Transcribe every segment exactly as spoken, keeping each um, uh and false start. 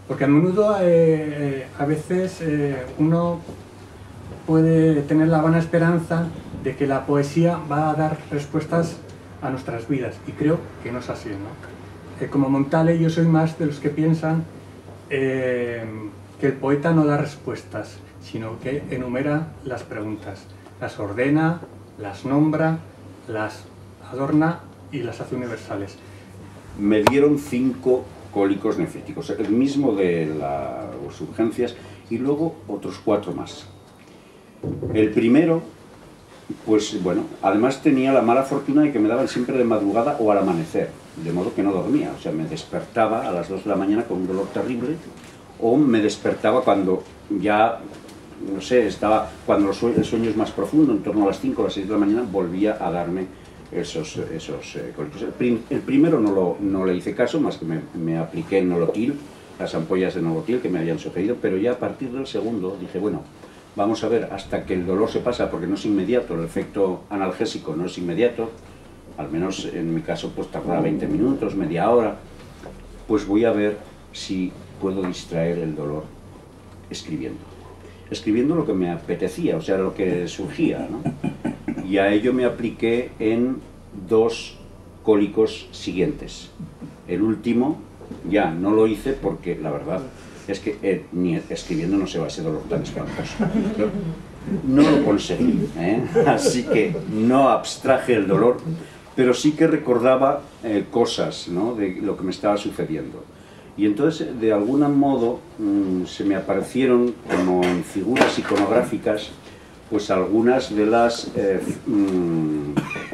Porque a menudo, eh, a veces, eh, uno puede tener la vana esperanza de que la poesía va a dar respuestas a nuestras vidas, y creo que no es así, ¿no? Eh, como Montale, yo soy más de los que piensan eh, que el poeta no da respuestas, sino que enumera las preguntas, las ordena, las nombra, las adorna y las hace universales. Me dieron cinco cólicos nefríticos, el mismo de las urgencias, y luego otros cuatro más. El primero, pues bueno, además tenía la mala fortuna de que me daban siempre de madrugada o al amanecer, de modo que no dormía, o sea, me despertaba a las dos de la mañana con un dolor terrible, o me despertaba cuando ya, no sé, estaba, cuando el sueño es más profundo, en torno a las cinco o las seis de la mañana, volvía a darme esos, esos eh, cólicos. El, prim, el primero no, lo, no le hice caso, más que me, me apliqué Nolotil, las ampollas de Nolotil que me habían sucedido, pero ya a partir del segundo dije, bueno, vamos a ver, hasta que el dolor se pasa, porque no es inmediato, el efecto analgésico no es inmediato, al menos en mi caso pues tardará veinte minutos, media hora, pues voy a ver si puedo distraer el dolor escribiendo. Escribiendo lo que me apetecía, o sea, lo que surgía, ¿no? Y a ello me apliqué en dos cólicos siguientes. El último ya no lo hice porque, la verdad, es que eh, ni escribiendo no se va ese dolor tan espantoso. No, no lo conseguí, ¿eh? Así que no abstraje el dolor, pero sí que recordaba eh, cosas, ¿no?, de lo que me estaba sucediendo. Y entonces, de algún modo, mmm, se me aparecieron como en figuras iconográficas, pues algunas de las eh, mmm,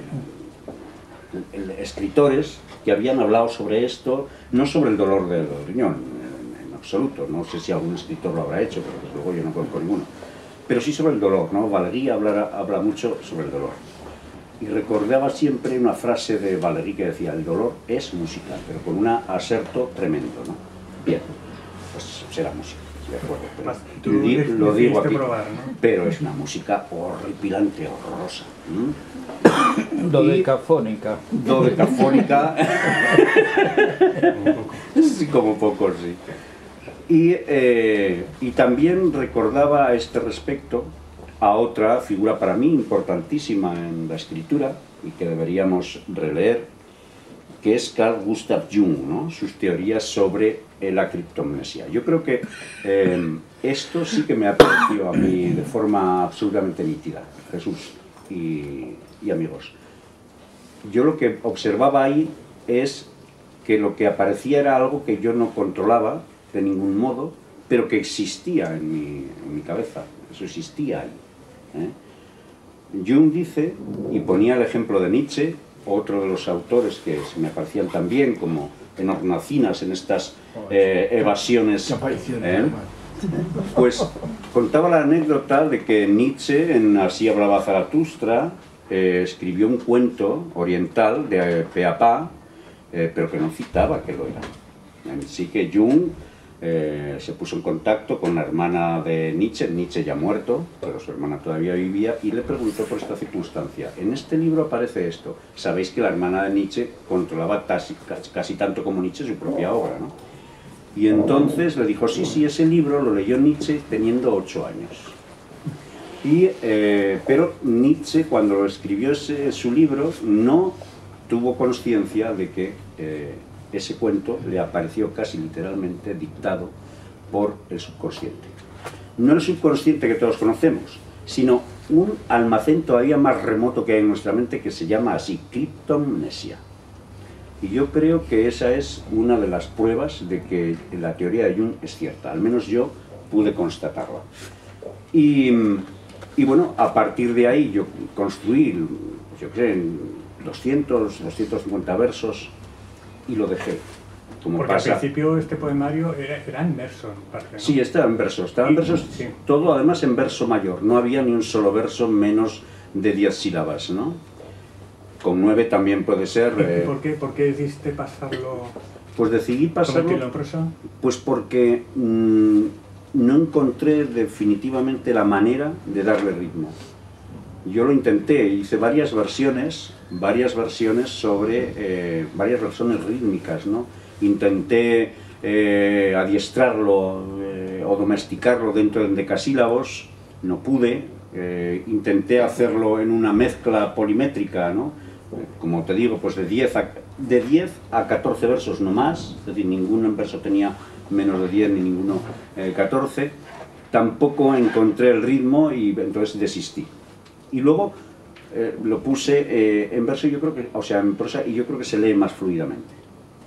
escritores que habían hablado sobre esto, no sobre el dolor del riñón, en, en absoluto, no sé si algún escritor lo habrá hecho, pero desde luego yo no conozco ninguno, pero sí sobre el dolor, ¿no? Valéry habla, habla mucho sobre el dolor. Y recordaba siempre una frase de Valéry que decía, el dolor es música, pero con un aserto tremendo, ¿no? Bien, pues será música, de acuerdo, pero Tú di, lo digo aquí, probar, ¿no? Pero es una música horripilante, horrorosa. ¿Mm? Dodecafónica. Dodecafónica. Sí, como poco, sí. Y, eh, y también recordaba a este respecto a otra figura para mí importantísima en la escritura y que deberíamos releer, que es Carl Gustav Jung, ¿no?, sus teorías sobre la criptomnesia. Yo creo que eh, esto sí que me ha parecido a mí de forma absolutamente nítida, Jesús y, y amigos. Yo lo que observaba ahí es que lo que aparecía era algo que yo no controlaba de ningún modo, pero que existía en mi, en mi cabeza, eso existía ahí. ¿eh? Jung dice, y ponía el ejemplo de Nietzsche, otro de los autores que se me aparecían también como en hornacinas en estas eh, evasiones, ¿eh? Pues contaba la anécdota de que Nietzsche, en Así hablaba Zaratustra, eh, escribió un cuento oriental de eh, pe a pa, eh, pero que no citaba que lo era. Así que Jung Eh, se puso en contacto con la hermana de Nietzsche, Nietzsche ya muerto, pero su hermana todavía vivía, y le preguntó por esta circunstancia. En este libro aparece esto. Sabéis que la hermana de Nietzsche controlaba casi, casi tanto como Nietzsche su propia obra, ¿no? Y entonces le dijo, sí, sí, ese libro lo leyó Nietzsche teniendo ocho años. Y, eh, pero Nietzsche, cuando escribió ese, su libro, no tuvo conciencia de que eh, ese cuento le apareció casi literalmente dictado por el subconsciente. No el subconsciente que todos conocemos, sino un almacén todavía más remoto que hay en nuestra mente que se llama así, criptomnesia. Y yo creo que esa es una de las pruebas de que la teoría de Jung es cierta, al menos yo pude constatarla. Y, y bueno, a partir de ahí yo construí, yo creo, en doscientos, doscientos cincuenta versos, y lo dejé. Como Porque pasa. Al principio este poemario era, era en verso, en parte, ¿no? Sí, estaba en verso, estaba en versos, sí. Todo además en verso mayor, no había ni un solo verso menos de diez sílabas, ¿no? Con nueve también puede ser. Eh... ¿Por qué, por qué decidiste pasarlo? Pues decidí pasarlo, en prosa? Pues porque mmm, no encontré definitivamente la manera de darle ritmo. Yo lo intenté, hice varias versiones, varias versiones sobre, eh, varias versiones rítmicas, ¿no? Intenté eh, adiestrarlo eh, o domesticarlo dentro de endecasílabos, no pude. Eh, intenté hacerlo en una mezcla polimétrica, ¿no? Como te digo, pues de diez a, de diez a catorce versos no más, es decir, ningún verso tenía menos de diez ni ninguno eh, catorce. Tampoco encontré el ritmo y entonces desistí. Y luego eh, lo puse eh, en verso, yo creo que, o sea, en prosa, y yo creo que se lee más fluidamente.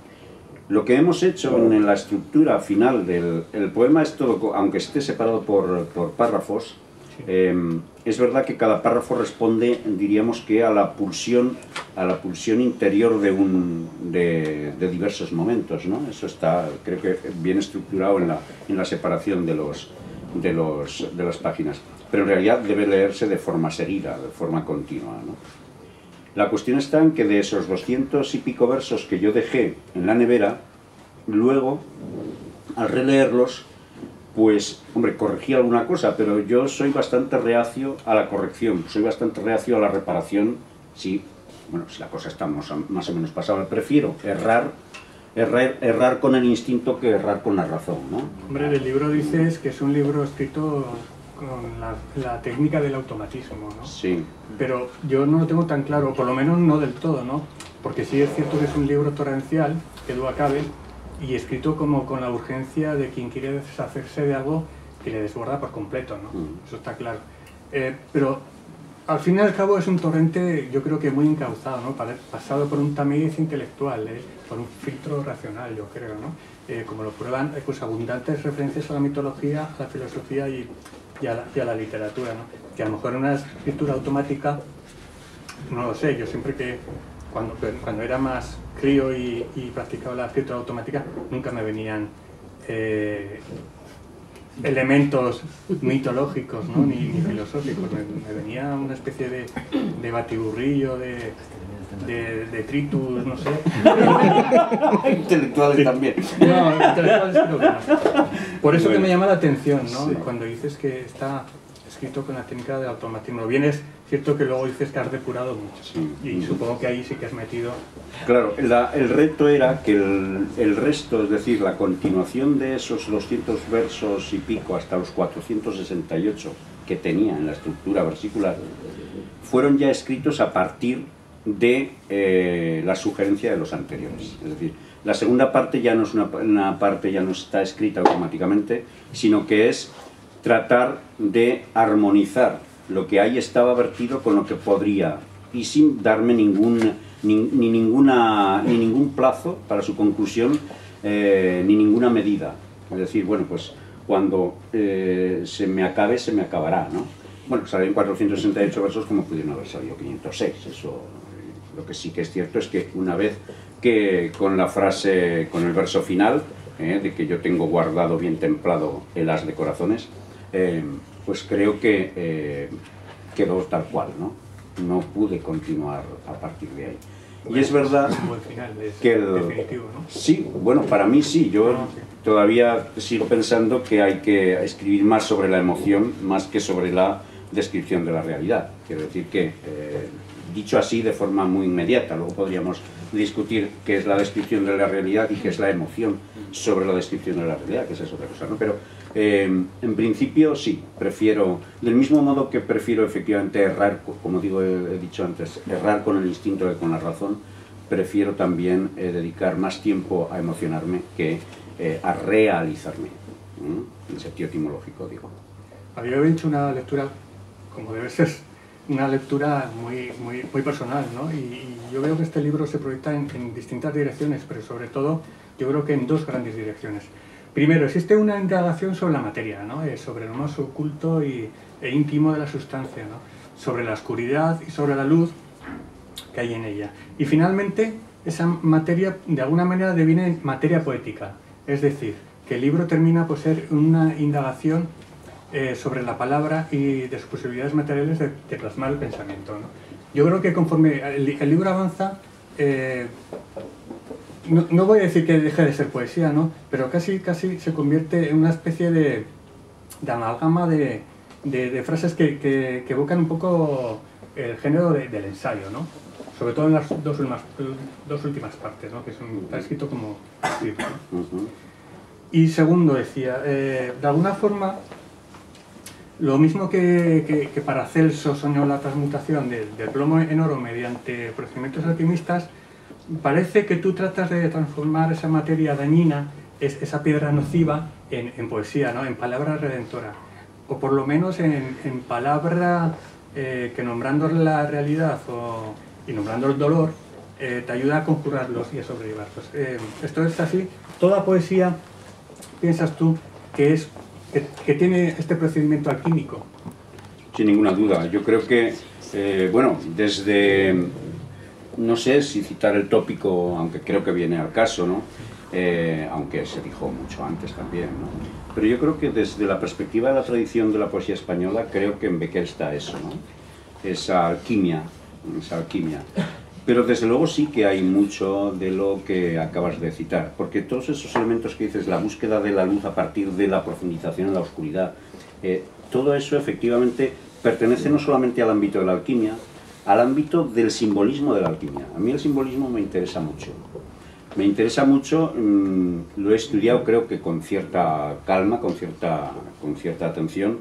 Lo que hemos hecho en la estructura final del el poema es todo, aunque esté separado por, por párrafos, eh, es verdad que cada párrafo responde, diríamos que a la pulsión, a la pulsión interior de, un, de, de diversos momentos, ¿no? Eso está, creo que bien estructurado en la, en la separación de, los, de, los, de las páginas. Pero en realidad debe leerse de forma seguida, de forma continua, ¿no? La cuestión está en que de esos doscientos y pico versos que yo dejé en la nevera, luego, al releerlos, pues, hombre, corregí alguna cosa, pero yo soy bastante reacio a la corrección, soy bastante reacio a la reparación, si, bueno, si la cosa está más o menos pasada. Prefiero errar, errar, errar con el instinto que errar con la razón, ¿no? Hombre, el libro dices que es un libro escrito con la, la técnica del automatismo, ¿no? Sí. Pero yo no lo tengo tan claro, por lo menos no del todo, ¿no? Porque sí es cierto que es un libro torrencial, que duda cabe, y escrito como con la urgencia de quien quiere deshacerse de algo que le desborda por completo, ¿no? Mm. Eso está claro. Eh, pero al fin y al cabo es un torrente, yo creo que muy encauzado, ¿no? Pasado por un tamiz intelectual, ¿eh? Por un filtro racional, yo creo, ¿no? Eh, como lo prueban, eh, pues abundantes referencias a la mitología, a la filosofía y, y, a, la, y a la literatura, ¿no? Que a lo mejor en una escritura automática, no lo sé, yo siempre que Cuando, cuando era más crío y, y practicaba la escritura automática, nunca me venían eh, elementos mitológicos, ¿no? ni, ni filosóficos, me, me venía una especie de, de batiburrillo, de, de, de tritus, no sé. Intelectuales también. No, intelectuales creo que no. Por eso bueno, que me llama la atención, ¿no? Sí. Cuando dices que está escrito con la técnica del automatismo. Bien, es cierto que luego dices que has depurado mucho, sí. Y supongo que ahí sí que has metido... Claro, la, el reto era que el, el resto, es decir, la continuación de esos doscientos versos y pico hasta los cuatrocientos sesenta y ocho que tenía en la estructura versicular, fueron ya escritos a partir de eh, la sugerencia de los anteriores. Es decir, la segunda parte ya no es una, una parte, ya no está escrita automáticamente, sino que es tratar de armonizar lo que ahí estaba vertido con lo que podría, y sin darme ningún, ni, ni, ninguna, ni ningún plazo para su conclusión, eh, ni ninguna medida. Es decir, bueno, pues cuando eh, se me acabe, se me acabará, ¿no? Bueno, salen cuatrocientos sesenta y ocho versos como pudieron haber salido quinientos seis. Eso, lo que sí que es cierto es que una vez que con la frase, con el verso final, eh, de que yo tengo guardado bien templado el as de corazones, Eh, pues creo que eh, quedó tal cual, ¿no? No pude continuar a partir de ahí. Y es verdad que el, definitivo, ¿no? Sí, bueno, para mí sí. Yo no, sí. todavía sigo pensando que hay que escribir más sobre la emoción, más que sobre la descripción de la realidad. Quiero decir que, eh, dicho así de forma muy inmediata, luego podríamos discutir qué es la descripción de la realidad y qué es la emoción sobre la descripción de la realidad, que esa es otra cosa, ¿no? Pero eh, en principio sí, prefiero, del mismo modo que prefiero efectivamente errar, como digo, he, he dicho antes, errar con el instinto que con la razón, prefiero también eh, dedicar más tiempo a emocionarme que eh, a realizarme, ¿Mm? en sentido etimológico, digo. Había hecho una lectura, como debe ser, una lectura muy, muy, muy personal, ¿no? Y, y yo veo que este libro se proyecta en, en distintas direcciones, pero sobre todo yo creo que en dos grandes direcciones. Primero, existe una indagación sobre la materia, ¿no? Eh, sobre lo más oculto y, e íntimo de la sustancia, ¿no? Sobre la oscuridad y sobre la luz que hay en ella. Y finalmente, esa materia de alguna manera deviene materia poética, es decir, que el libro termina por ser una indagación eh, sobre la palabra y de sus posibilidades materiales de, de plasmar el pensamiento, ¿no? Yo creo que conforme el, el libro avanza, eh, no, no voy a decir que deje de ser poesía, ¿no? Pero casi, casi se convierte en una especie de, de amalgama de, de, de frases que, que, que evocan un poco el género de, del ensayo, ¿no? Sobre todo en las dos últimas, dos últimas partes, ¿no? Que son, está escrito como escrito, ¿no? Y segundo, decía, eh, de alguna forma, lo mismo que, que, que Paracelso soñó la transmutación del, del plomo en oro mediante procedimientos alquimistas, parece que tú tratas de transformar esa materia dañina, es, esa piedra nociva, en, en poesía, ¿no? En palabra redentora. O por lo menos en, en palabra eh, que nombrando la realidad o, y nombrando el dolor, eh, te ayuda a conjurarlos y a sobrellevarlos. Eh, esto es así. Toda poesía, piensas tú, que, es, que, que tiene este procedimiento alquímico. Sin ninguna duda. Yo creo que, eh, bueno, desde, no sé si citar el tópico, aunque creo que viene al caso, ¿no? Eh, aunque se dijo mucho antes también, ¿no? Pero yo creo que desde la perspectiva de la tradición de la poesía española, creo que en Becker está eso, ¿no? Esa alquimia, esa alquimia. Pero desde luego sí que hay mucho de lo que acabas de citar, porque todos esos elementos que dices, la búsqueda de la luz a partir de la profundización en la oscuridad, eh, todo eso efectivamente pertenece no solamente al ámbito de la alquimia, al ámbito del simbolismo de la alquimia. A mí el simbolismo me interesa mucho. Me interesa mucho, mmm, lo he estudiado creo que con cierta calma, con cierta, con cierta atención,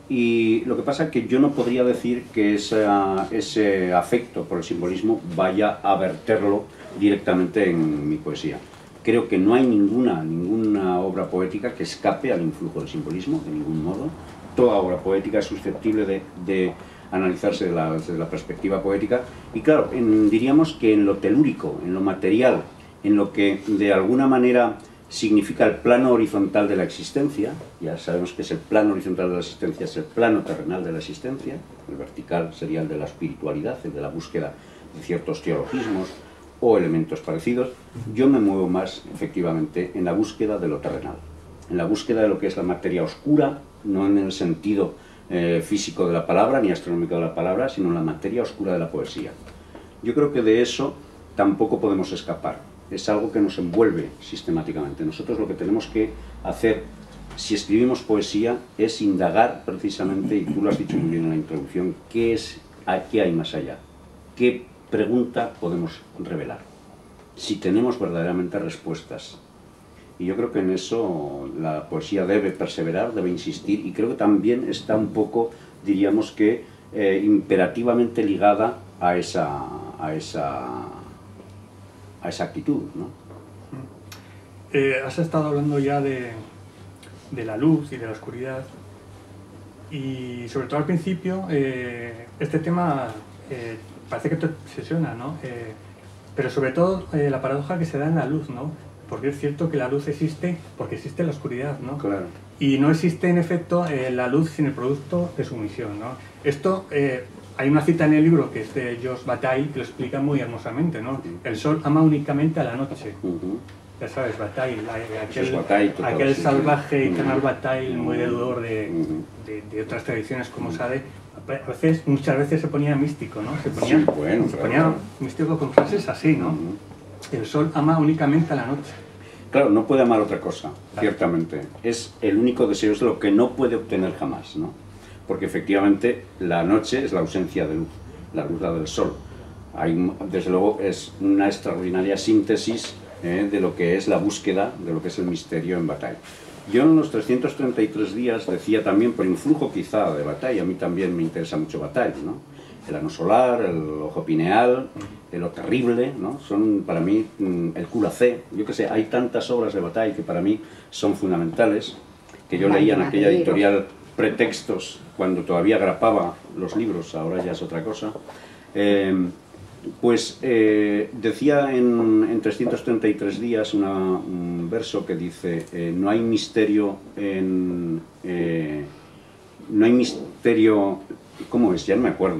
y lo que pasa es que yo no podría decir que esa, ese afecto por el simbolismo vaya a verterlo directamente en mi poesía. Creo que no hay ninguna, ninguna obra poética que escape al influjo del simbolismo, de ningún modo. Toda obra poética es susceptible de, de analizarse desde la, desde la perspectiva poética, y claro, en, diríamos que en lo telúrico, en lo material, en lo que de alguna manera significa el plano horizontal de la existencia, ya sabemos que es el plano horizontal de la existencia, es el plano terrenal de la existencia, el vertical sería el de la espiritualidad, el de la búsqueda de ciertos teologismos o elementos parecidos. Yo me muevo más, efectivamente, en la búsqueda de lo terrenal, en la búsqueda de lo que es la materia oscura, no en el sentido eh, físico de la palabra, ni astronómico de la palabra, sino en la materia oscura de la poesía. Yo creo que de eso tampoco podemos escapar. Es algo que nos envuelve sistemáticamente. Nosotros lo que tenemos que hacer, si escribimos poesía, es indagar precisamente, y tú lo has dicho muy bien en la introducción, qué es, qué hay más allá, qué pregunta podemos revelar, si tenemos verdaderamente respuestas. Y yo creo que en eso la poesía debe perseverar, debe insistir, y creo que también está un poco, diríamos que, eh, imperativamente ligada a esa... a esa a esa actitud, ¿no? Eh, has estado hablando ya de, de la luz y de la oscuridad, y sobre todo al principio eh, este tema eh, parece que te obsesiona, ¿no? Eh, pero sobre todo eh, la paradoja que se da en la luz, ¿no? Porque es cierto que la luz existe porque existe la oscuridad, ¿no? Claro. Y no existe en efecto eh, la luz sin el producto de su misión, ¿no? Esto... Eh, Hay una cita en el libro que es de Georges Bataille que lo explica muy hermosamente, ¿no? El sol ama únicamente a la noche. Uh-huh. Ya sabes, Bataille, aquel, Bataille, total, aquel sí, salvaje sí. y canal Bataille, uh-huh. muy deudor de, uh-huh. de, de otras tradiciones como Sade. A veces, muchas veces se ponía místico, ¿no? Se ponía, sí, bueno, se claro. ponía místico con frases así, ¿no? Uh-huh. El sol ama únicamente a la noche. Claro, no puede amar otra cosa, claro. Ciertamente. Es el único deseo, es lo que no puede obtener jamás, ¿no? Porque efectivamente la noche es la ausencia de luz, la luz la del sol. Hay, desde luego es una extraordinaria síntesis eh, de lo que es la búsqueda, de lo que es el misterio en Bataille. Yo en los trescientos treinta y tres días decía también, por influjo quizá de Bataille, a mí también me interesa mucho Bataille, ¿no? El ano solar, el ojo pineal, el lo terrible, ¿no? Son para mí el culacé, yo qué sé, hay tantas obras de Bataille que para mí son fundamentales, que yo leía en aquella editorial Pretextos, cuando todavía grapaba los libros, ahora ya es otra cosa, eh, pues eh, decía en, en trescientos treinta y tres días una, un verso que dice eh, no hay misterio en... Eh, no hay misterio... ¿Cómo es? Ya no me acuerdo.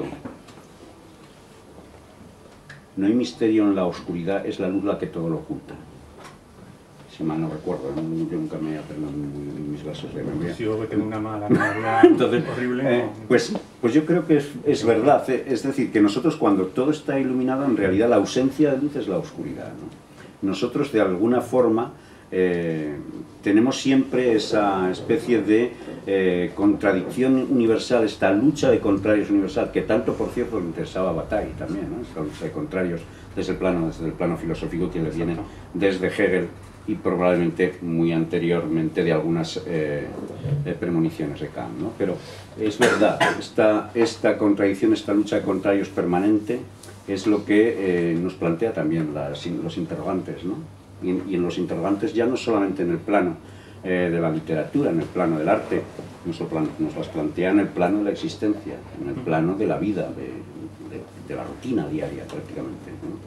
No hay misterio en la oscuridad, es la luz la que todo lo oculta. Si mal no recuerdo, ¿no? Yo nunca me he aprendido mis versos de memoria. Sí, yo que tengo una mala memoria Entonces, horrible. Eh, pues, pues yo creo que es, es verdad, es decir, que nosotros cuando todo está iluminado, en realidad la ausencia de luz es la oscuridad, ¿no? Nosotros de alguna forma eh, tenemos siempre esa especie de eh, contradicción universal, esta lucha de contrarios universal, que tanto, por cierto, le interesaba a Bataille también, ¿no? Esta lucha de contrarios desde el plano, desde el plano filosófico que le viene desde Hegel y probablemente muy anteriormente de algunas eh, eh, premoniciones de Kant, ¿no? Pero es verdad, esta, esta contradicción, esta lucha de contrarios permanente es lo que eh, nos plantea también las, los interrogantes, ¿no? Y en, y en los interrogantes ya no solamente en el plano eh, de la literatura, en el plano del arte, nos, lo plan, nos las plantea en el plano de la existencia, en el plano de la vida, de, de, de la rutina diaria prácticamente, ¿no?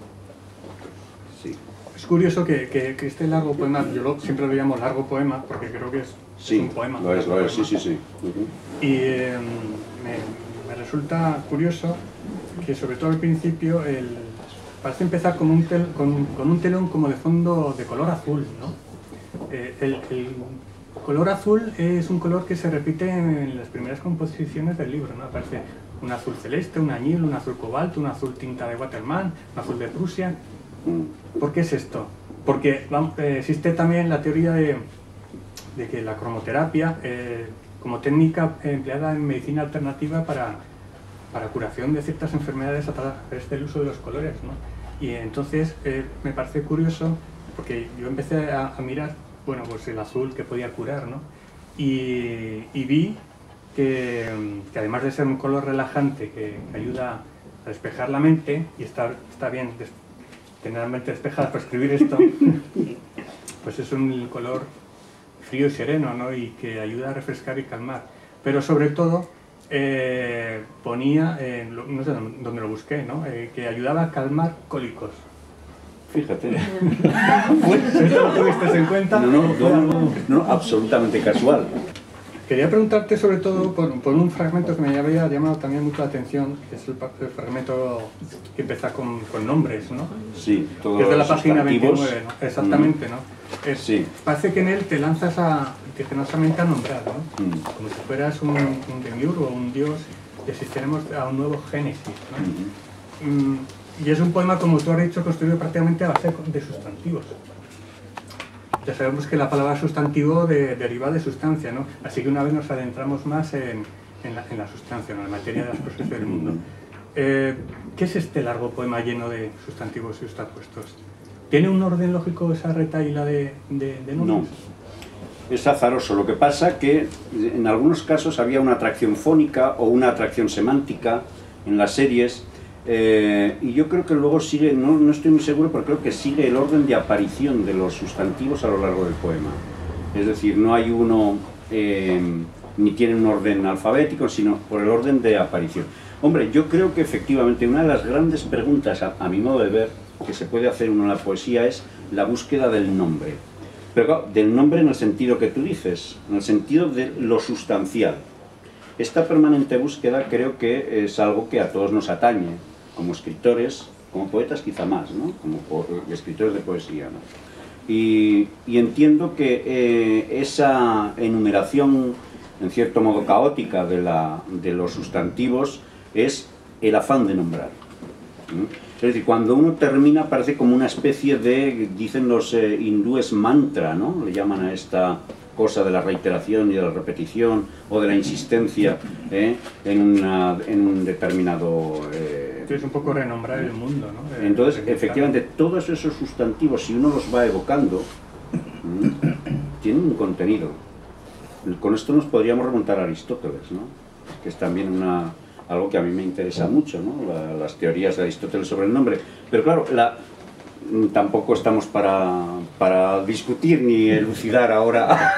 Sí. Es curioso que, que, que este largo poema, yo lo, siempre lo llamo largo poema, porque creo que es, sí, es un poema. Lo es, lo es, sí, sí, sí. Uh-huh. Y eh, me, me resulta curioso que sobre todo al principio el, parece empezar con un, tel, con, con un telón como de fondo de color azul, ¿no? Eh, el, el color azul es un color que se repite en las primeras composiciones del libro, ¿no? Aparece un azul celeste, un añil, un azul cobalto, un azul tinta de Waterman, un azul de Prusia. ¿Por qué es esto? Porque vamos, eh, existe también la teoría de, de que la cromoterapia, eh, como técnica empleada en medicina alternativa para, para curación de ciertas enfermedades a través del uso de los colores, ¿no? Y entonces eh, me parece curioso, porque yo empecé a, a mirar, bueno, pues el azul que podía curar, ¿no? Y, y vi que, que además de ser un color relajante que ayuda a despejar la mente, y está, está bien tener la mente despejada para escribir esto, pues es un color frío y sereno, ¿no? Y que ayuda a refrescar y calmar. Pero sobre todo eh, ponía, eh, no sé dónde lo busqué, ¿no? Eh, que ayudaba a calmar cólicos. Fíjate. Pues, ¿esto lo tuviste en cuenta? No, no, no, no, no, absolutamente casual. Quería preguntarte sobre todo por, por un fragmento que me había llamado también mucho la atención, que es el, el fragmento que empieza con, con nombres, ¿no? Sí, todos que es de la los página sustantivos. veintinueve, ¿no? Exactamente, ¿no? Es, Sí. Parece que en él te lanzas a, generosamente a nombrar, ¿no? Mm. Como si fueras un, un demiurgo, un dios, y asistiéramos a un nuevo génesis, ¿no? Mm-hmm. Mm, y es un poema, como tú has dicho, construido prácticamente a base de sustantivos. Ya sabemos que la palabra sustantivo de, deriva de sustancia, ¿no? Así que una vez nos adentramos más en, en, la, en la sustancia, ¿no? En la materia de las cosas del mundo. Eh, ¿Qué es este largo poema lleno de sustantivos y justapuestos? ¿Tiene un orden lógico esa retahíla de, de, de nombres? No, es azaroso. Lo que pasa que en algunos casos había una atracción fónica o una atracción semántica en las series. Eh, y yo creo que luego sigue, no, no estoy muy seguro, pero creo que sigue el orden de aparición de los sustantivos a lo largo del poema. Es decir, no hay uno, eh, ni tiene un orden alfabético, sino por el orden de aparición. Hombre, yo creo que efectivamente una de las grandes preguntas, a, a mi modo de ver, que se puede hacer uno en la poesía es la búsqueda del nombre. Pero claro, del nombre en el sentido que tú dices, en el sentido de lo sustancial. Esta permanente búsqueda creo que es algo que a todos nos atañe, como escritores, como poetas quizá más, ¿no? Como escritores de poesía, ¿no? Y, y entiendo que eh, esa enumeración, en cierto modo caótica, de, la, de los sustantivos es el afán de nombrar. ¿Mm? Es decir, cuando uno termina parece como una especie de, dicen los eh, hindúes, mantra, ¿no? Le llaman a esta cosa de la reiteración y de la repetición o de la insistencia ¿eh? en, una, en un determinado... Eh... Es un poco renombrar el mundo, ¿no? De, Entonces, de efectivamente, todos esos sustantivos, si uno los va evocando, ¿m? tienen un contenido. Con esto nos podríamos remontar a Aristóteles, ¿no? Que es también una, algo que a mí me interesa mucho, ¿no? La, las teorías de Aristóteles sobre el nombre. Pero claro, la... tampoco estamos para, para discutir ni elucidar ahora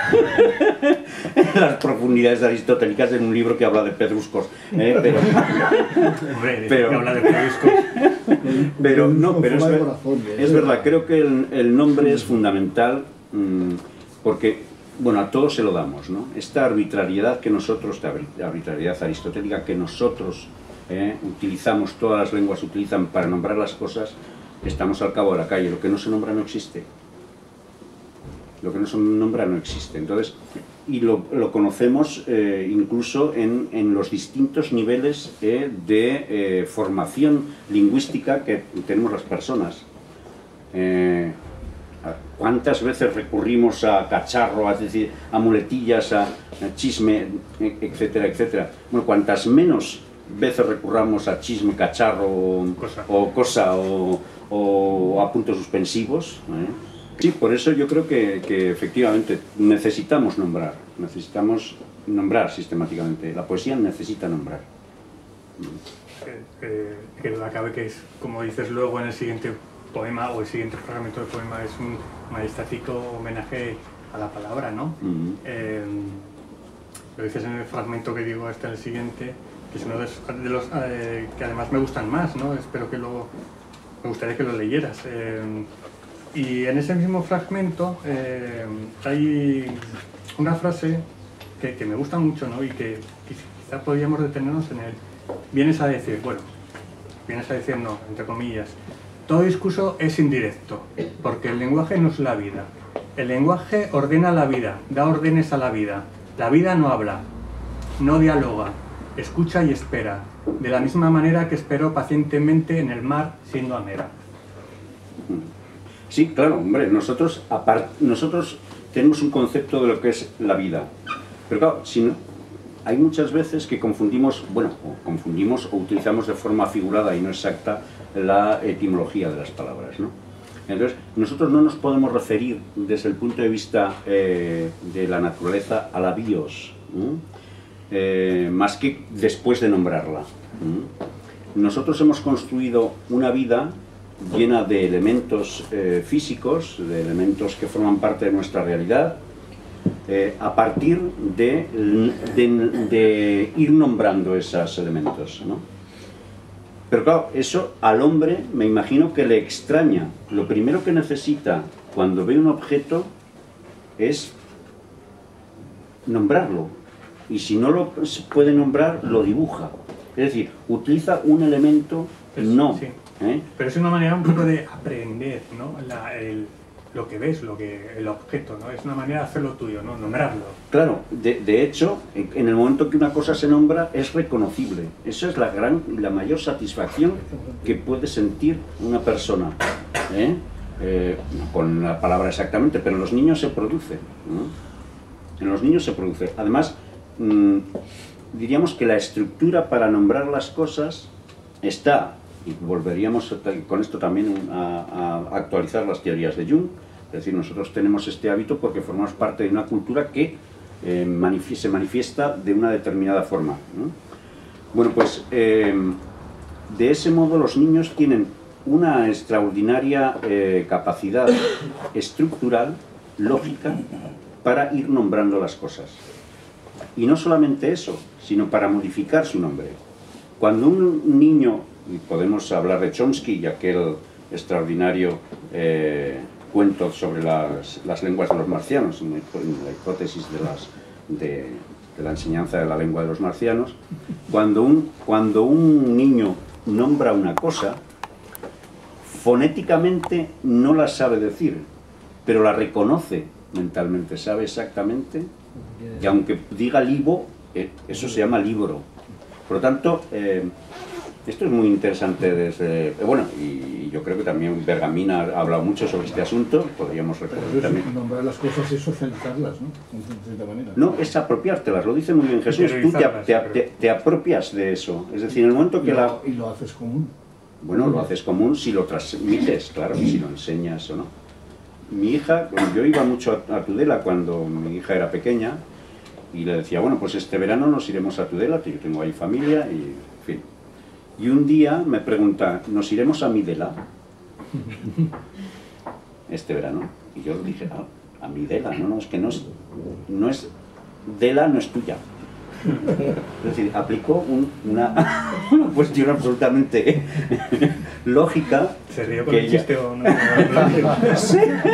las profundidades aristotélicas en un libro que habla de pedruscos. ¿eh? Pero, Hombre, pero, que habla de pedruscos. pero no, pero es, ver, es verdad, creo que el, el nombre es fundamental mmm, porque, bueno, a todos se lo damos, ¿no? Esta arbitrariedad que nosotros, esta arbitrariedad aristotélica que nosotros eh, utilizamos, todas las lenguas utilizan para nombrar las cosas, estamos al cabo de la calle. Lo que no se nombra no existe. Lo que no se nombra no existe. Entonces, y lo, lo conocemos eh, incluso en, en los distintos niveles eh, de eh, formación lingüística que tenemos las personas. Eh, ¿cuántas veces recurrimos a cacharro, a, decir, a muletillas, a, a chisme, etcétera, etcétera? Bueno, cuantas menos veces recurramos a chisme, cacharro o cosa o, cosa, o, o a puntos suspensivos, ¿eh? Sí, por eso yo creo que, que efectivamente necesitamos nombrar, necesitamos nombrar sistemáticamente. La poesía necesita nombrar. Que, eh, que duda cabe que es, como dices luego en el siguiente poema o el siguiente fragmento del poema, es un majestático homenaje a la palabra, ¿no? Uh-huh. eh, lo dices en el fragmento que digo hasta el siguiente, que es uno de los, de los eh, que además me gustan más, ¿no? Espero que luego, me gustaría que lo leyeras. Eh, y en ese mismo fragmento eh, hay una frase que, que me gusta mucho, ¿no? Y que quizá podríamos detenernos en él. Vienes a decir, bueno, vienes a decir no, entre comillas, todo discurso es indirecto, porque el lenguaje no es la vida. El lenguaje ordena la vida, da órdenes a la vida. La vida no habla, no dialoga, escucha y espera, de la misma manera que esperó pacientemente en el mar siendo amera. Sí, claro, hombre, nosotros, apart, nosotros tenemos un concepto de lo que es la vida, pero claro, si no, hay muchas veces que confundimos, bueno, o confundimos o utilizamos de forma figurada y no exacta la etimología de las palabras, ¿no? Entonces, nosotros no nos podemos referir desde el punto de vista eh, de la naturaleza a la bios, eh, más que después de nombrarla. ¿Mm? Nosotros hemos construido una vida llena de elementos eh, físicos, de elementos que forman parte de nuestra realidad, eh, a partir de, de, de ir nombrando esos elementos, ¿no? Pero claro, eso al hombre me imagino que le extraña. Lo primero que necesita cuando ve un objeto es nombrarlo. Y si no lo puede nombrar, lo dibuja. Es decir, utiliza un elemento, pues, no. Sí. ¿eh? Pero es una manera un poco de aprender, ¿no? La, el, lo que ves, lo que, el objeto, ¿no? Es una manera de hacerlo tuyo, ¿no? Nombrarlo. Claro, de, de hecho, en el momento que una cosa se nombra, es reconocible. Esa es la gran, la mayor satisfacción que puede sentir una persona. ¿eh? Eh, no con la palabra exactamente, pero en los niños se produce. ¿no? En los niños se produce. Además, mmm, diríamos que la estructura para nombrar las cosas está, y volveríamos con esto también a, a actualizar las teorías de Jung. Es decir, nosotros tenemos este hábito porque formamos parte de una cultura que eh, manif- se manifiesta de una determinada forma, ¿no? Bueno, pues eh, de ese modo los niños tienen una extraordinaria eh, capacidad estructural, lógica, para ir nombrando las cosas. Y no solamente eso, sino para modificar su nombre. Cuando un niño, y podemos hablar de Chomsky y aquel extraordinario eh, cuento sobre las, las lenguas de los marcianos, en la hipótesis de, las, de, de la enseñanza de la lengua de los marcianos, cuando un, cuando un niño nombra una cosa, fonéticamente no la sabe decir, pero la reconoce mentalmente, sabe exactamente, y aunque diga libo, eh, eso se llama libro. Por lo tanto, eh, esto es muy interesante desde... Eh, bueno, y yo creo que también Bergamín ha hablado mucho sobre este asunto, podríamos recordar también. Nombrar las cosas es socializarlas, ¿no? De cierta manera. No, es apropiártelas, lo dice muy bien Jesús, tú te, te, te, te apropias de eso, es decir, en el momento que y lo, la... Y lo haces común. Bueno, lo haces común si lo transmites, claro, si lo enseñas o no. Mi hija, yo iba mucho a, a Tudela cuando mi hija era pequeña y le decía, bueno, pues este verano nos iremos a Tudela, que yo tengo ahí familia y en fin. Y un día me pregunta, ¿nos iremos a Midela? Este verano. Y yo le dije, ah, a Midela, no, no, es que no es, no es, Dela no es tuya. Es decir, aplicó un, una, una cuestión absolutamente lógica. ¿Se rió con el chiste o no? Sí.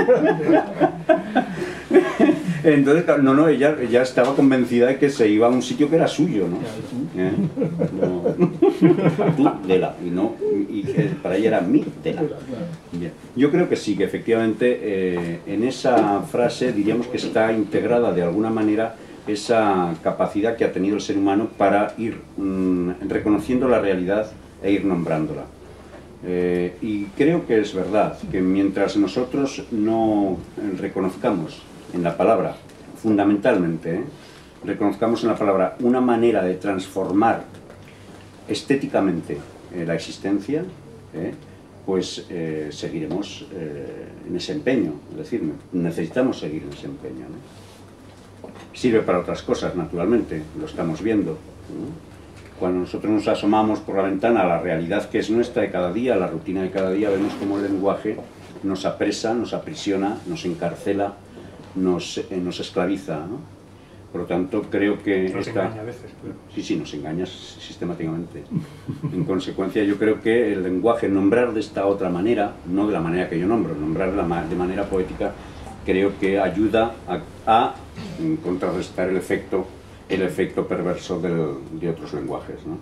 Entonces, no, no, ella, ella estaba convencida de que se iba a un sitio que era suyo, ¿no? ¿Eh? No. Tú, Dela, y no, y para ella era mi Dela. Bien. Yo creo que sí, que efectivamente eh, en esa frase diríamos que está integrada de alguna manera esa capacidad que ha tenido el ser humano para ir mmm, reconociendo la realidad e ir nombrándola. Eh, y creo que es verdad que mientras nosotros no reconozcamos en la palabra, fundamentalmente, ¿eh? reconozcamos en la palabra una manera de transformar estéticamente eh, la existencia, ¿eh? pues eh, seguiremos eh, en ese empeño. Es decir, necesitamos seguir en ese empeño, ¿no? Sirve para otras cosas, naturalmente, lo estamos viendo, ¿no? Cuando nosotros nos asomamos por la ventana a la realidad que es nuestra de cada día, a la rutina de cada día, vemos cómo el lenguaje nos apresa, nos aprisiona, nos encarcela, nos, eh, nos esclaviza, ¿no? Por lo tanto, creo que nos esta... engaña a veces, pero... Sí, sí, nos engaña sistemáticamente. En consecuencia, yo creo que el lenguaje, nombrar de esta otra manera, no de la manera que yo nombro, nombrar de, la, de manera poética, creo que ayuda a, a contrarrestar el efecto el efecto perverso del, de otros lenguajes, ¿no?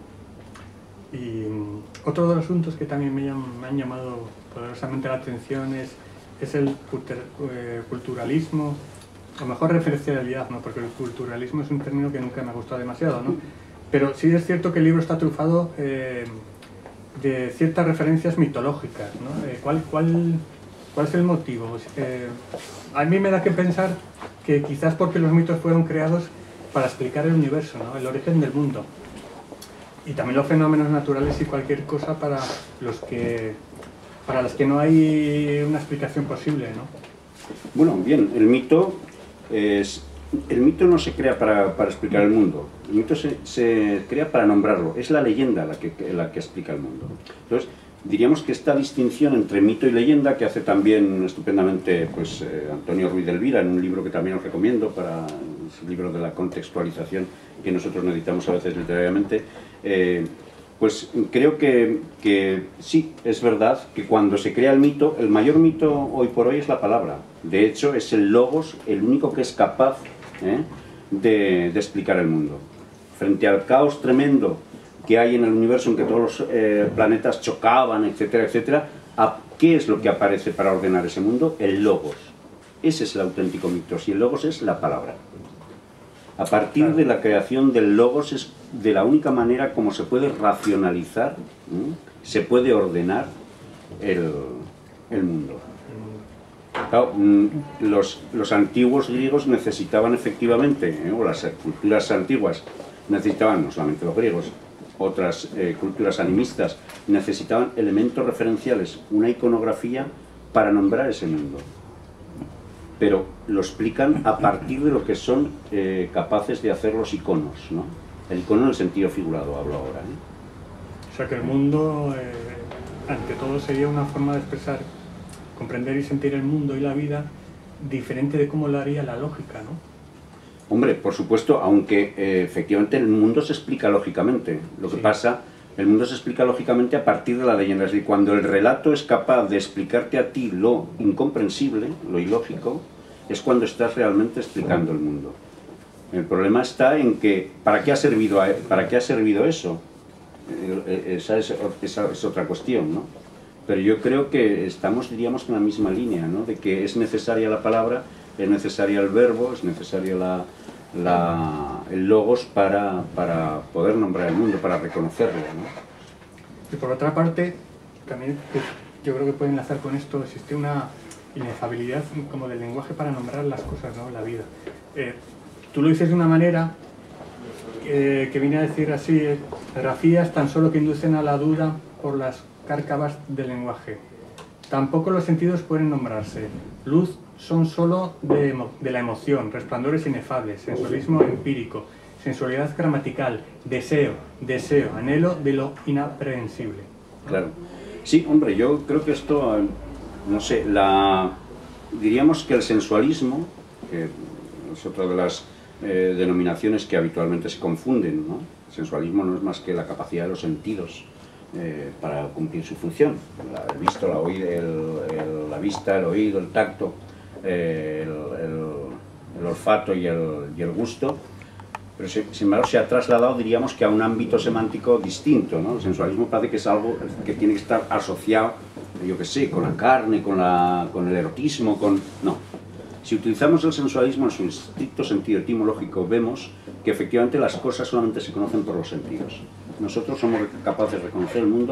Y otro de los asuntos que también me, llaman, me han llamado poderosamente la atención es, es el cultur, eh, culturalismo, o mejor referencialidad, ¿no? Porque el culturalismo es un término que nunca me ha gustado demasiado, ¿no? Pero sí es cierto que el libro está trufado eh, de ciertas referencias mitológicas, ¿no? Eh, ¿cuál, cuál, ¿Cuál es el motivo? Eh, a mí me da que pensar que quizás porque los mitos fueron creados para explicar el universo, ¿no? El origen del mundo. Y también los fenómenos naturales y cualquier cosa para los que para las que no hay una explicación posible, ¿no? Bueno, bien, el mito es el mito no se crea para, para explicar el mundo, el mito se, se crea para nombrarlo, es la leyenda la que, la que explica el mundo. Entonces, diríamos que esta distinción entre mito y leyenda, que hace también estupendamente pues, eh, Antonio Ruiz de Elvira, en un libro que también os recomiendo, para el libro de la contextualización que nosotros necesitamos a veces literariamente, eh, pues creo que, que sí, es verdad que cuando se crea el mito, el mayor mito hoy por hoy es la palabra. De hecho, es el logos el único que es capaz ¿eh? de, de explicar el mundo. Frente al caos tremendo que hay en el universo, en que todos los eh, planetas chocaban, etcétera, etcétera, ¿qué es lo que aparece para ordenar ese mundo? El logos. Ese es el auténtico mito, y el logos es la palabra. A partir de la creación del logos es de la única manera como se puede racionalizar, ¿eh? se puede ordenar el, el mundo. Claro, los, los antiguos griegos necesitaban efectivamente, ¿eh? o las culturas antiguas necesitaban, no solamente los griegos, otras eh, culturas animistas, necesitaban elementos referenciales, una iconografía para nombrar ese mundo. Pero lo explican a partir de lo que son eh, capaces de hacer los iconos, ¿no? El icono en el sentido figurado hablo ahora, ¿eh? O sea que el mundo, eh, ante todo, sería una forma de expresar, comprender y sentir el mundo y la vida diferente de cómo lo haría la lógica, ¿no? Hombre, por supuesto, aunque eh, efectivamente el mundo se explica lógicamente. Lo que sí. pasa, el mundo se explica lógicamente a partir de la leyenda. Es decir, cuando el relato es capaz de explicarte a ti lo incomprensible, lo ilógico, es cuando estás realmente explicando el mundo. El problema está en que, ¿para qué ha servido, a, para qué ha servido eso? Esa es, esa es otra cuestión, ¿no? Pero yo creo que estamos, diríamos, en la misma línea, ¿no? De que es necesaria la palabra, es necesaria el verbo, es necesario la, la, el logos para, para poder nombrar el mundo, para reconocerlo, ¿no? Y por otra parte, también yo creo que puede enlazar con esto, existe una inefabilidad como del lenguaje para nombrar las cosas, ¿no? La vida. Eh, tú lo dices de una manera eh, que viene a decir así, eh, grafías tan solo que inducen a la duda por las cárcavas del lenguaje. Tampoco los sentidos pueden nombrarse. Luz son solo de, de la emoción, resplandores inefables, sensualismo empírico, sensualidad gramatical, deseo, deseo, anhelo de lo inaprehensible. Claro. Sí, hombre, yo creo que esto, no sé, la, diríamos que el sensualismo, que es otra de las eh, denominaciones que habitualmente se confunden, ¿no? El sensualismo no es más que la capacidad de los sentidos eh, para cumplir su función. La, el visto, la, oído, el, el, la vista, el oído, el tacto, eh, el, el, el olfato y el, y el gusto. Pero sin embargo se ha trasladado, diríamos, que a un ámbito semántico distinto, ¿no? El sensualismo parece que es algo que tiene que estar asociado, yo qué sé, con la carne, con, la, con el erotismo, con... No. Si utilizamos el sensualismo en su estricto sentido etimológico, vemos que efectivamente las cosas solamente se conocen por los sentidos. Nosotros somos capaces de reconocer el mundo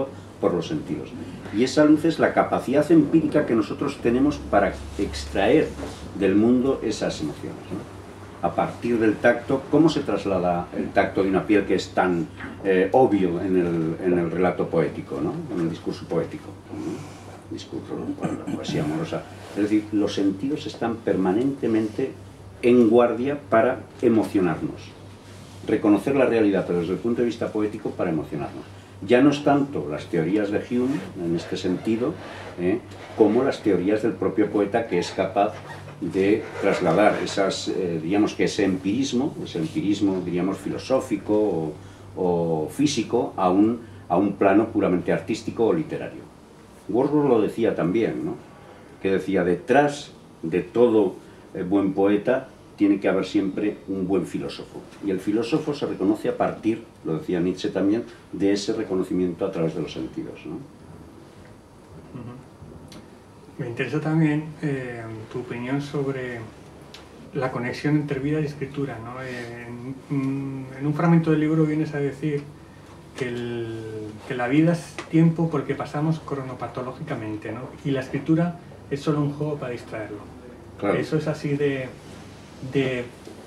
por los sentidos. Y esa luz es la capacidad empírica que nosotros tenemos para extraer del mundo esas emociones, ¿no? A partir del tacto, ¿cómo se traslada el tacto de una piel que es tan eh, obvio en el, en el relato poético, ¿no? En el discurso poético, ¿no? Discurso, bueno, la poesía amorosa. Es decir, los sentidos están permanentemente en guardia para emocionarnos. Reconocer la realidad, pero desde el punto de vista poético, para emocionarnos. Ya no es tanto las teorías de Hume, en este sentido, ¿eh? como las teorías del propio poeta, que es capaz de trasladar esas, eh, digamos que ese empirismo, ese empirismo, diríamos, filosófico o, o físico, a un, a un plano puramente artístico o literario. Wordsworth lo decía también, ¿no? Que decía, detrás de todo eh, buen poeta tiene que haber siempre un buen filósofo. Y el filósofo se reconoce a partir, lo decía Nietzsche también, de ese reconocimiento a través de los sentidos, ¿no? Me interesa también eh, tu opinión sobre la conexión entre vida y escritura, ¿no? Eh, en, en un fragmento del libro vienes a decir que, el, que la vida es tiempo porque pasamos cronopatológicamente, ¿no? Y la escritura es solo un juego para distraerlo. Claro. Eso es así de... de...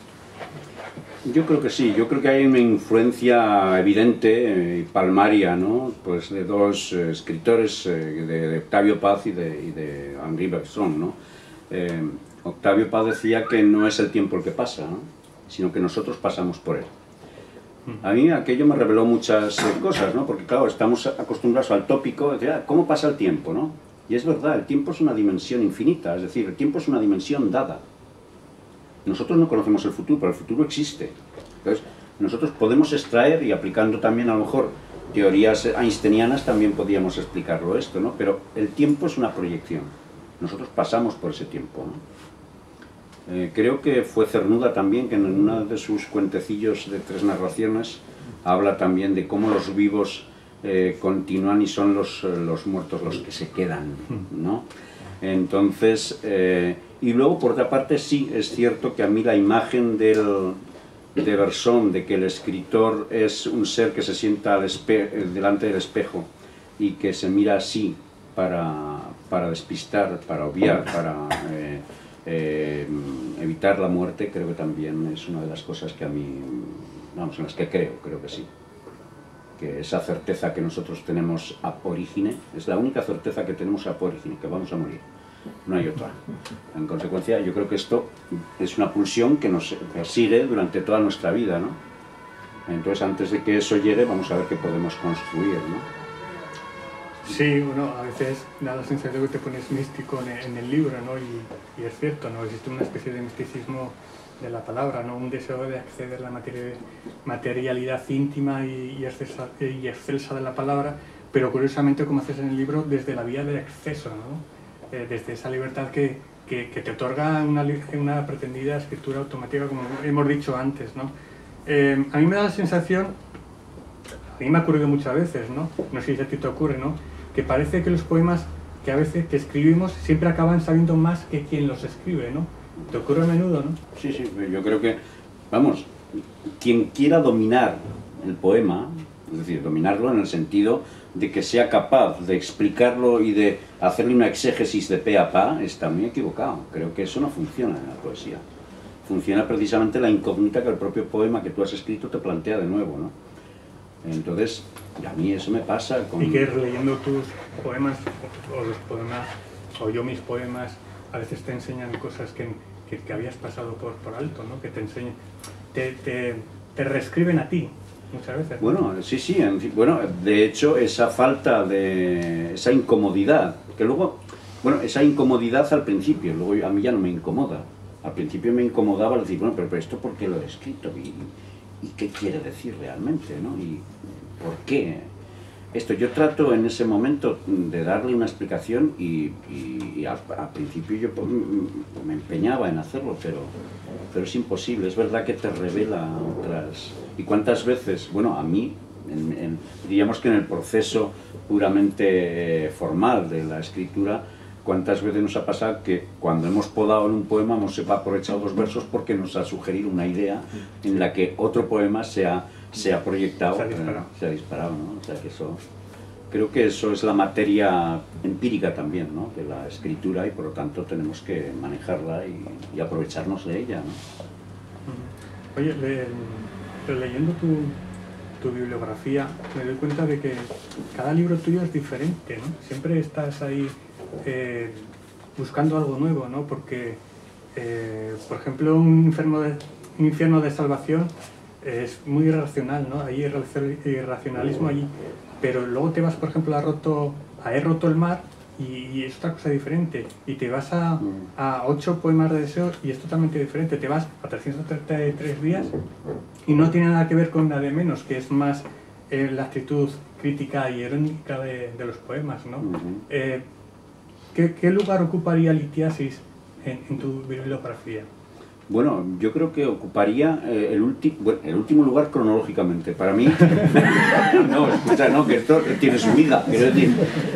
Yo creo que sí, yo creo que hay una influencia evidente y eh, palmaria, ¿no? Pues de dos eh, escritores, eh, de, de Octavio Paz y de, y de Henri Bergson, ¿no? Eh, Octavio Paz decía que no es el tiempo el que pasa, ¿no? Sino que nosotros pasamos por él. A mí aquello me reveló muchas eh, cosas, ¿no? Porque claro, estamos acostumbrados al tópico de decir, ah, ¿cómo pasa el tiempo, no? Y es verdad, el tiempo es una dimensión infinita, es decir, el tiempo es una dimensión dada. Nosotros no conocemos el futuro, pero el futuro existe. Entonces, nosotros podemos extraer, y aplicando también a lo mejor teorías einsteinianas, también podríamos explicarlo esto, ¿no? Pero el tiempo es una proyección. Nosotros pasamos por ese tiempo, ¿no? Eh, creo que fue Cernuda también, que en uno de sus cuentecillos de tres narraciones habla también de cómo los vivos eh, continúan y son los, los muertos los que se quedan, ¿no? Entonces... Eh, Y luego, por otra parte, sí, es cierto que a mí la imagen del, de Bergson, de que el escritor es un ser que se sienta al espe delante del espejo y que se mira así para, para despistar, para obviar, para eh, eh, evitar la muerte, creo que también es una de las cosas que a mí, vamos, en las que creo, creo que sí. Que esa certeza que nosotros tenemos a origine, es la única certeza que tenemos a origine, que vamos a morir. No hay otra. En consecuencia, yo creo que esto es una pulsión que nos persigue durante toda nuestra vida, ¿no? Entonces, antes de que eso llegue, vamos a ver qué podemos construir, ¿no? Sí, bueno, a veces da la sensación de que te pones místico en, en el libro, ¿no? Y, y es cierto, ¿no? Existe una especie de misticismo de la palabra, ¿no? Un deseo de acceder a la materia, materialidad íntima y, y, excelsa, y excelsa de la palabra, pero curiosamente, como haces en el libro, desde la vía del exceso, ¿no? Eh, desde esa libertad que, que, que te otorga una, una pretendida escritura automática, como hemos dicho antes, ¿no? Eh, a mí me da la sensación, a mí me ha ocurrido muchas veces, ¿no? No sé si a ti te ocurre, ¿no? Que parece que los poemas que a veces que escribimos siempre acaban sabiendo más que quien los escribe, ¿no? Te ocurre a menudo, ¿no? Sí, sí, yo creo que, vamos, quien quiera dominar el poema, es decir, dominarlo en el sentido de que sea capaz de explicarlo y de hacerle una exégesis de pe a pa, está muy equivocado. Creo que eso no funciona en la poesía. Funciona precisamente la incógnita que el propio poema que tú has escrito te plantea de nuevo, ¿no? Entonces, a mí eso me pasa con... Y que leyendo tus poemas, o los poemas, o yo mis poemas, a veces te enseñan cosas que, que, que habías pasado por, por alto, ¿no? Que te enseñan, te, te, te reescriben a ti. Muchas veces. Bueno, sí, sí, en fin, bueno, de hecho esa falta de, esa incomodidad, que luego, bueno, esa incomodidad al principio, luego a mí ya no me incomoda. Al principio me incomodaba decir, bueno, pero, pero esto ¿por qué lo he escrito? ¿Y, y qué quiere decir realmente, no? ¿Y por qué? Esto yo trato en ese momento de darle una explicación y, y, y al, al principio yo me empeñaba en hacerlo, pero, pero es imposible. Es verdad que te revela otras... ¿Y cuántas veces? Bueno, a mí, en, en, diríamos que en el proceso puramente eh, formal de la escritura, ¿cuántas veces nos ha pasado que cuando hemos podado en un poema hemos aprovechado dos versos porque nos ha sugerido una idea en la que otro poema se ha, se ha proyectado, se ha disparado, eh, se ha disparado, ¿no? O sea que eso, creo que eso es la materia empírica también, ¿no?, de la escritura, y por lo tanto tenemos que manejarla y, y aprovecharnos de ella, ¿no? Oye, le, pero leyendo tu, tu bibliografía me doy cuenta de que cada libro tuyo es diferente, ¿no? Siempre estás ahí eh, buscando algo nuevo, ¿no? Porque, eh, por ejemplo, un, infierno de, un infierno de salvación es muy irracional, ¿no? Hay irracionalismo allí, pero luego te vas, por ejemplo, a, roto, a He roto el mar y, y es otra cosa diferente, y te vas a, a ocho poemas de deseo y es totalmente diferente, te vas a trescientos treinta y tres días y no tiene nada que ver con nada de menos, que es más eh, la actitud crítica y irónica de, de los poemas, ¿no? Uh-huh. eh, ¿qué, ¿Qué lugar ocuparía Litiasis en, en tu bibliografía? Bueno, yo creo que ocuparía eh, el, ulti bueno, el último lugar cronológicamente. Para mí, no, escucha, no, que esto tiene su vida, quiero decir,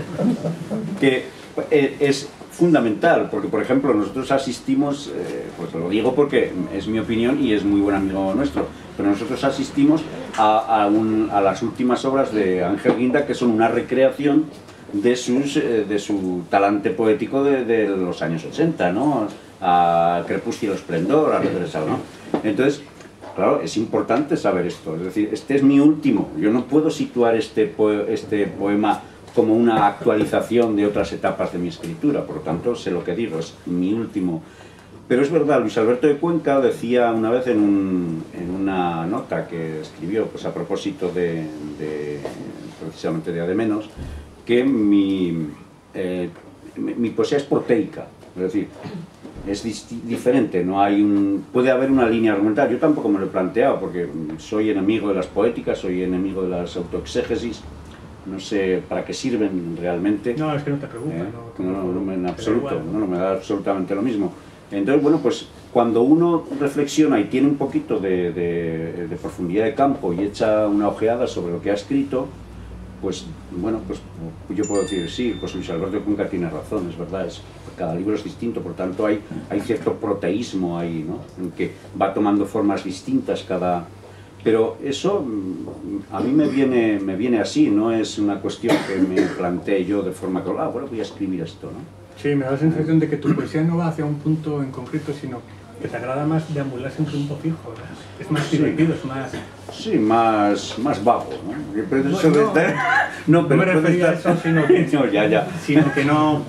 que eh, es fundamental, porque por ejemplo nosotros asistimos, eh, pues lo digo porque es mi opinión y es muy buen amigo nuestro, pero nosotros asistimos a, a, un, a las últimas obras de Ángel Guinda, que son una recreación de, sus, eh, de su talante poético de, de los años ochenta, ¿no? A Crepúsculo Esplendor, a Regresar, ¿no? Entonces, claro, es importante saber esto, es decir, este es mi último, yo no puedo situar este, poe este poema como una actualización de otras etapas de mi escritura, por lo tanto, sé lo que digo, es mi último. Pero es verdad, Luis Alberto de Cuenca decía una vez en, un, en una nota que escribió, pues a propósito de, de precisamente de A de Menos, que mi, eh, mi, mi poesía es proteica, es decir, es diferente, no hay un, puede haber una línea argumental. Yo tampoco me lo he planteado porque soy enemigo de las poéticas, soy enemigo de las autoexégesis, no sé para qué sirven realmente. No, es que no te preocupa. ¿Eh? No, no, no, no, en absoluto, igual, ¿no? no, no, me da absolutamente lo mismo. Entonces, bueno, pues cuando uno reflexiona y tiene un poquito de, de, de profundidad de campo y echa una ojeada sobre lo que ha escrito, pues, bueno, pues yo puedo decir, sí, pues Luis Alberto de Cuenca tiene razón, es verdad, es, cada libro es distinto, por tanto hay, hay cierto proteísmo ahí, ¿no?, en que va tomando formas distintas cada... Pero eso a mí me viene, me viene así, no es una cuestión que me planteé yo de forma que, ah, bueno, voy a escribir esto, ¿no? Sí, me da la sensación de que tu poesía no va hacia un punto en concreto, sino que te agrada más deambular sin un punto fijo, ¿verdad? Es más divertido, es más... Sí, más, más vago, ¿no? Pero No, eso de no, estar... no, pero no me refería a eso, sino que, no, ya, ya. sino que no...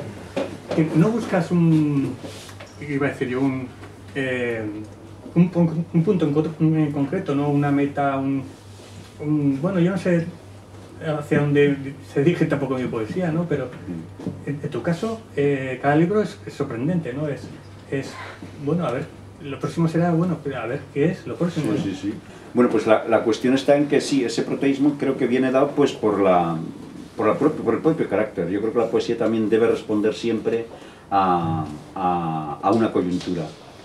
Que no buscas un... iba a decir yo, un... Eh, un, un punto en, en concreto, ¿no? Una meta, un, un... Bueno, yo no sé hacia dónde se dirige tampoco mi poesía, ¿no? Pero en, en tu caso, eh, cada libro es, es sorprendente, ¿no? Es, es... Bueno, a ver, lo próximo será, bueno, a ver, ¿qué es lo próximo? Sí, sí, sí. Bueno, pues la, la cuestión está en que sí, ese proteísmo creo que viene dado pues por, la, por, la propio, por el propio carácter. Yo creo que la poesía también debe responder siempre a, a, a una coyuntura.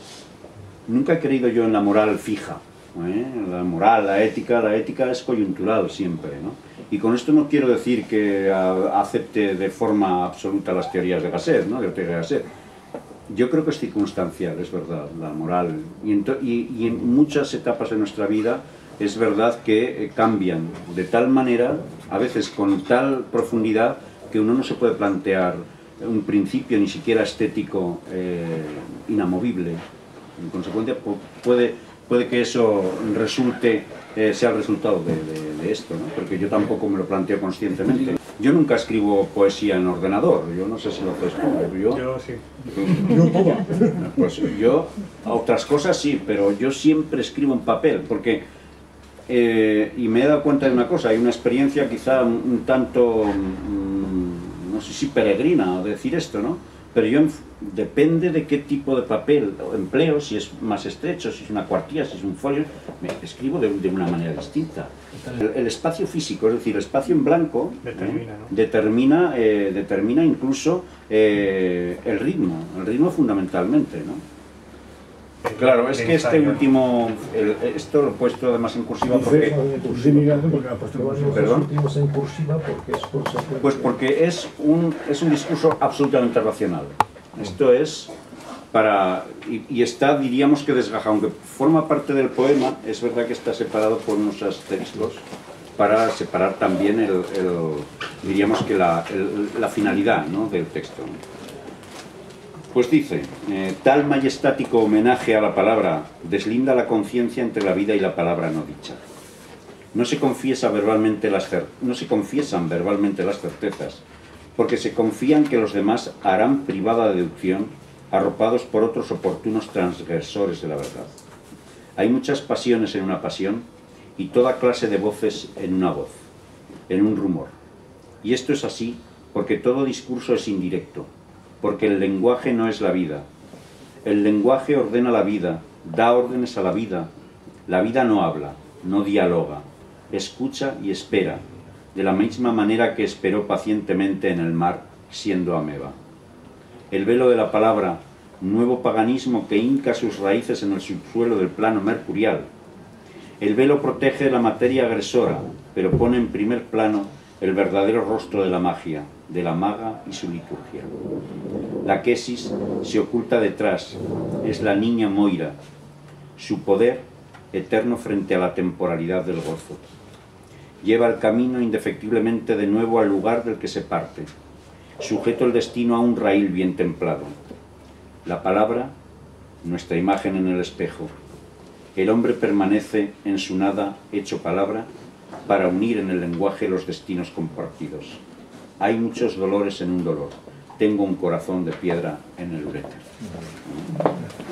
Nunca he creído yo en la moral fija, ¿eh? La moral, la ética, la ética es coyuntural siempre, ¿no? Y con esto no quiero decir que a, acepte de forma absoluta las teorías de Gasset, ¿no?, de Ortega y Gasset. Yo creo que es circunstancial, es verdad, la moral. Y en, y, y en muchas etapas de nuestra vida es verdad que eh, cambian de tal manera, a veces con tal profundidad, que uno no se puede plantear un principio ni siquiera estético eh, inamovible. En consecuencia, puede, puede que eso resulte, eh, sea el resultado de, de, de esto, ¿no? Porque yo tampoco me lo planteo conscientemente. Yo nunca escribo poesía en ordenador, yo no sé si lo puedes poner. Yo, Yo sí. Yo toda. Pues yo, a otras cosas sí, pero yo siempre escribo en papel, porque, eh, y me he dado cuenta de una cosa, hay una experiencia quizá un, un tanto, mm, no sé si peregrina decir esto, ¿no? Pero yo, depende de qué tipo de papel empleo, si es más estrecho, si es una cuartilla, si es un folio, me escribo de, de una manera distinta. El, el espacio físico, es decir, el espacio en blanco, Determina, ¿eh? ¿no? determina, eh, determina incluso eh, el ritmo, el ritmo fundamentalmente, ¿no? Claro, es que este último, el, esto lo he puesto además en cursiva porque... Perdón. en cursiva porque es consecuencia. Pues porque es un, es un discurso absolutamente racional. Esto es para... Y, y está, diríamos que desgajado, aunque forma parte del poema, es verdad que está separado por unos asteriscos para separar también el, el, diríamos que la, el, la finalidad, ¿no?, del texto. Pues dice, eh, tal majestático homenaje a la palabra deslinda la conciencia entre la vida y la palabra no dicha. No se, confiesa verbalmente las cer- no se confiesan verbalmente las certezas, porque se confían que los demás harán privada deducción, arropados por otros oportunos transgresores de la verdad. Hay muchas pasiones en una pasión y toda clase de voces en una voz, en un rumor. Y esto es así porque todo discurso es indirecto, porque el lenguaje no es la vida. El lenguaje ordena la vida, da órdenes a la vida. La vida no habla, no dialoga, escucha y espera, de la misma manera que esperó pacientemente en el mar, siendo ameba. El velo de la palabra, nuevo paganismo que hinca sus raíces en el subsuelo del plano mercurial. El velo protege la materia agresora, pero pone en primer plano el verdadero rostro de la magia, de la maga y su liturgia. La quesis se oculta detrás, es la niña Moira, su poder eterno frente a la temporalidad del gozo. Lleva el camino indefectiblemente de nuevo al lugar del que se parte, sujeto el destino a un raíl bien templado. La palabra, nuestra imagen en el espejo. El hombre permanece en su nada hecho palabra para unir en el lenguaje los destinos compartidos. Hay muchos dolores en un dolor. Tengo un corazón de piedra en el uréter.